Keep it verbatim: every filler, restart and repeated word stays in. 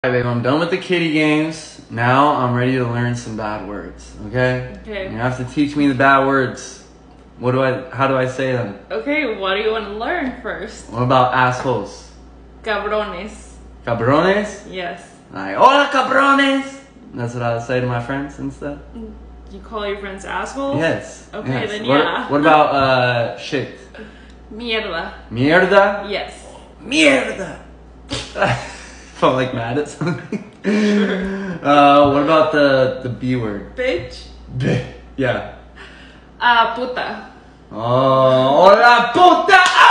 Alright, babe, I'm done with the kitty games. Now I'm ready to learn some bad words, okay? Okay. You have to teach me the bad words. What do I, how do I say them? Okay, what do you want to learn first? What about assholes? Cabrones. Cabrones? Yes. Like, hola cabrones! That's what I would say to my friends instead. You call your friends assholes? Yes. Okay, yes. then what, yeah. What about, uh, shit? Mierda. Mierda? Yes. Mierda! Felt like mad at something. Sure. Uh, what about the, the B word? Bitch. B. Yeah. Ah, puta. Oh, hola puta!